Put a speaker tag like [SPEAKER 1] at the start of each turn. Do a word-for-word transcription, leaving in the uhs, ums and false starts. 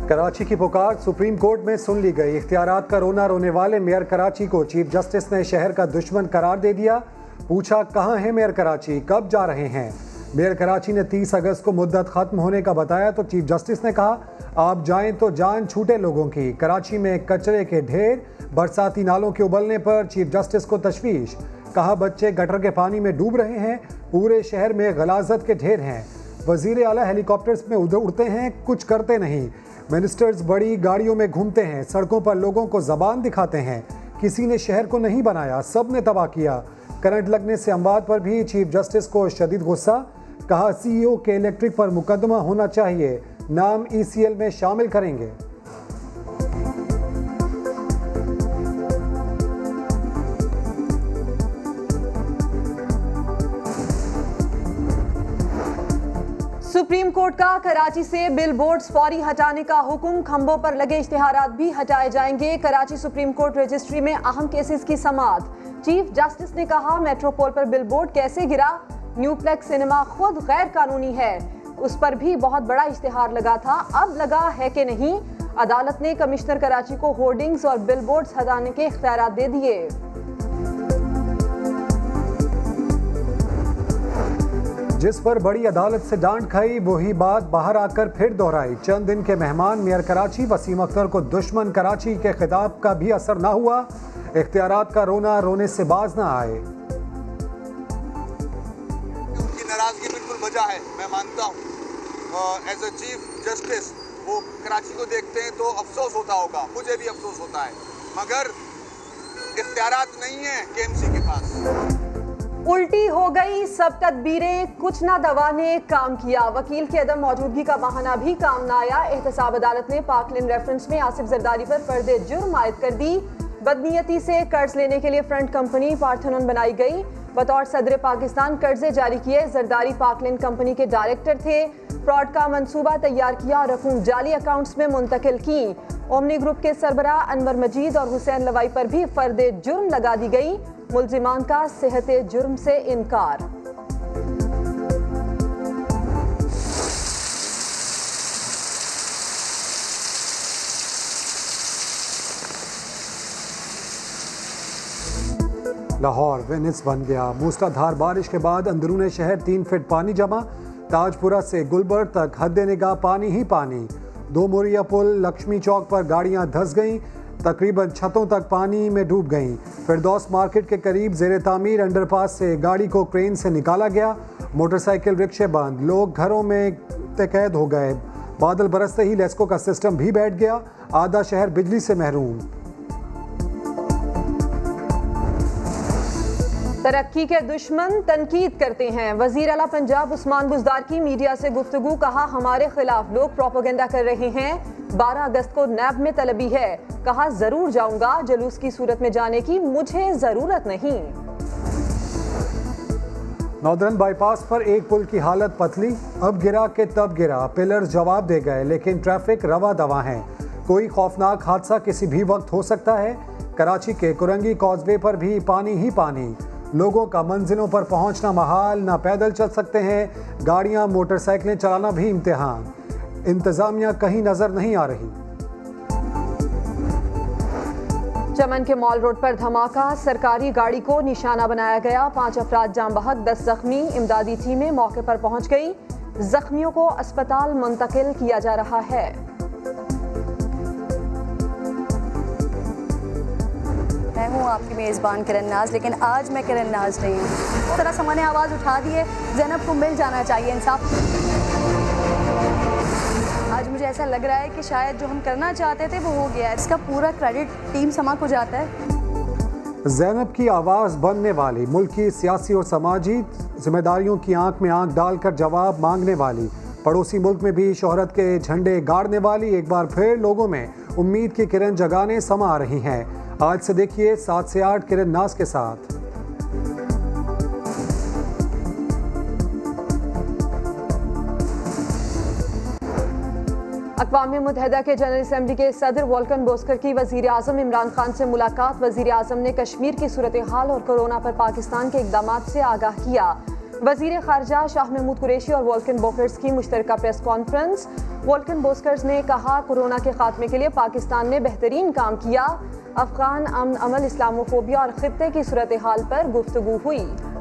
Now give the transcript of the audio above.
[SPEAKER 1] कराची की पुकार supreme court में सुन ली गई। इख्तियारात का रोना रोने वाले मेयर कराची को चीफ जस्टिस ने शहर का दुश्मन करार दे दिया। पूछा, कहां है मेयर कराची, कब जा रहे हैं? मेयर कराची ने तीस अगस्त को मुद्दत खत्म होने का बताया तो चीफ जस्टिस ने कहा, आप जाएं तो जान छूटे लोगों की। कराची में कचरे के ढेर, बरसाती नालों के उबलने पर चीफ जस्टिस को तशवीश। कहा, बच्चे गटर के पानी में डूब रहे हैं, पूरे शहर में गलाजत के ढेर हैं। वजीर आला हेलीकॉप्टर्स में उधर उड़ते हैं, कुछ करते नहीं। मिनिस्टर्स बड़ी गाड़ियों में घूमते हैं, सड़कों पर लोगों को जबान दिखाते हैं। किसी ने शहर को नहीं बनाया, सब ने तबाह किया। करंट लगने से अमवात पर भी चीफ जस्टिस को शदीद गुस्सा। कहा, सीईओ के इलेक्ट्रिक पर मुकदमा होना चाहिए, नाम ईसीएल में शामिल करेंगे।
[SPEAKER 2] सुप्रीम कोर्ट का कराची से बिल बोर्ड्स फौरी हटाने का हुक्म, खंभों पर लगे इश्तिहारात भी हटाए जाएंगे। कराची सुप्रीम कोर्ट रजिस्ट्री में अहम केसेस की समाअत। चीफ जस्टिस ने कहा, मेट्रोपोल पर बिल बोर्ड कैसे गिरा? न्यूप्लेक्स सिनेमा खुद गैर कानूनी है, उस पर भी बहुत बड़ा इश्तिहार लगा था, अब लगा है कि नहीं? अदालत ने कमिश्नर कराची को होर्डिंग्स और बिल बोर्ड्स हटाने के इख्तियारात दे दिए।
[SPEAKER 1] जिस पर बड़ी अदालत से डांट खाई, वही बात बाहर आकर फिर दोहराई। चंद दिन के मेहमान मेयर कराची वसीम अख्तर को दुश्मन कराची के खिताब का भी असर ना हुआ। इख्तियारात का रोना रोने से बाज ना आए।
[SPEAKER 3] उनकी नाराजगी बिल्कुल वजह है, मैं मानता हूँ। एज अ चीफ जस्टिस वो कराची को देखते हैं तो अफसोस होता होगा, मुझे भी अफसोस होता है, मगर इख्तियारात नहीं है केएमसी के पास।
[SPEAKER 2] उल्टी हो गई सब तदबीरें, कुछ ना दवा ने काम किया। वकील की अदम मौजूदगी का बहाना भी काम ना आया। एहतसाब अदालत ने पाकलिन रेफरेंस में आसिफ जरदारी पर फर्द जुर्म आयद कर दी। बदनीयती से कर्ज लेने के लिए फ्रंट कंपनी पार्थेनॉन बनाई गई। बतौर सदर पाकिस्तान कर्जे जारी किए। जरदारी पाकलिन कंपनी के डायरेक्टर थे। फ्रॉड का मंसूबा तैयार किया और रकूम जाली अकाउंट्स में मुंतकिल की। ओमनी ग्रुप के सरबराह अनवर मजीद और हुसैन लवाई पर भी फर्द जुर्म लगा दी गई। मुल्जिमान का सेहत जुर्म से इनकार।
[SPEAKER 1] लाहौर वेनिस बन गया। मूसलाधार बारिश के बाद अंदरूने शहर तीन फीट पानी जमा। ताजपुरा से गुलबर्ग तक हद निगाह पानी ही पानी। दो मोरिया पुल लक्ष्मी चौक पर गाड़ियां धंस गईं, तकरीबन छतों तक पानी में डूब गईं। फिरदौस मार्केट के करीब जेर तामीर अंडरपास से गाड़ी को क्रेन से निकाला गया। मोटरसाइकिल रिक्शे बंद, लोग घरों में कैद हो गए। बादल बरसते ही लेस्को का सिस्टम भी बैठ गया। आधा शहर बिजली से महरूम।
[SPEAKER 2] तरक्की के दुश्मन तनकीद करते हैं। वजीर आला पंजाब उस्मान बुज़दार की मीडिया से गुफ्तगू। कहा, हमारे खिलाफ लोग प्रोपेगेंडा कर रहे हैं। बारह अगस्त को नैब में तलबी है। कहा, जरूर जाऊंगा, जुलूस की सूरत में जाने की मुझे जरूरत नहीं।
[SPEAKER 1] नॉर्दर्न बाईपास पर एक पुल की हालत पतली, अब गिरा के तब गिरा। पिलर्स जवाब दे गए, लेकिन ट्रैफिक रवा दवा है। कोई खौफनाक हादसा किसी भी वक्त हो सकता है। कराची के कुरंगी कॉजवे पर भी पानी ही पानी। लोगों का मंजिलों पर पहुंचना महाल, ना पैदल चल सकते हैं, गाड़ियां मोटरसाइकिलें चलाना भी इम्तिहान। इंतजामिया कहीं नजर नहीं आ रही।
[SPEAKER 2] चमन के मॉल रोड पर धमाका, सरकारी गाड़ी को निशाना बनाया गया। पांच अफराद जाम बहक, दस जख्मी। इमदादी टीमें मौके पर पहुंच गई। जख्मियों को अस्पताल मुंतकिल किया जा रहा है।
[SPEAKER 4] मैं हूँ आपकी मेज़बान किरण नाज, लेकिन आज मैं किरण नाज नहीं हूँ। इस तरह समाने आवाज़ उठा दी है, ज़ैनब को मिल जाना चाहिए इंसाफ। आज मुझे ऐसा लग रहा है कि शायद जो हम करना चाहते थे वो हो गया है। इसका पूरा क्रेडिट टीम समा को जाता है।
[SPEAKER 1] ज़ैनब की आवाज़ बनने वाली, मुल्क की सियासी और समाजी जिम्मेदारियों की आंख में आंख डालकर जवाब मांगने वाली, पड़ोसी मुल्क में भी शोहरत के झंडे गाड़ने वाली, एक बार फिर लोगों में उम्मीद की किरण जगाने समा आ रही हैं। आज से देखिए सात से आठ किरण नाज के साथ।
[SPEAKER 2] अक़वाम मुत्तहिदा के जनरल असम्बली के सदर वोल्कन बोस्कर की वज़ीर आज़म इमरान खान से मुलाकात। वज़ीर आज़म ने कश्मीर की सूरत हाल और कोरोना पर पाकिस्तान के इक़दामात से आगाह किया। वजीर खारजा शाह महमूद कुरैशी और वोल्कन बोस्कर्स की मुश्तरका प्रेस कॉन्फ्रेंस। वोल्कन बोस्कर्स ने कहा, कोरोना के खात्मे के लिए पाकिस्तान ने बेहतरीन काम किया। अफगान अमन अमल, इस्लामोफोबिया और खित्ते की सूरत हाल पर गुफ्तगू हुई।